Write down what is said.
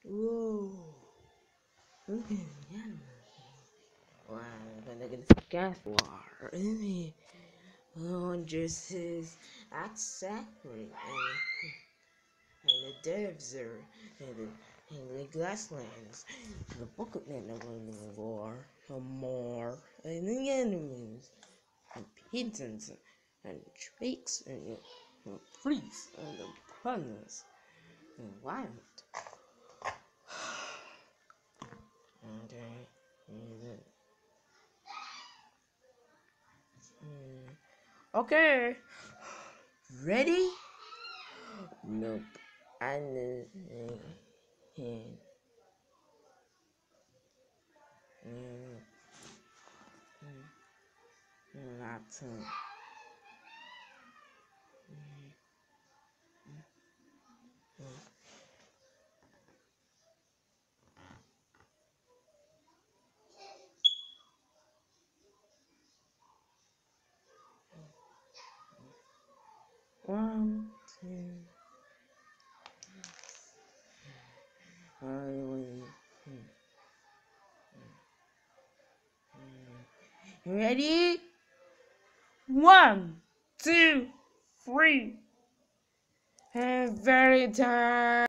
Whoa. Look at that. Wow, look at this gas war. Oh, just is exactly. And the devs are, and the grasslands, the Bookland of the war, and more, and the enemies, and pigeons, and drakes, and priests, and the puns, and wild. Okay. Ready? Nope. I know. Lots of. One, two. Ready? 1, 2, 3. And very time.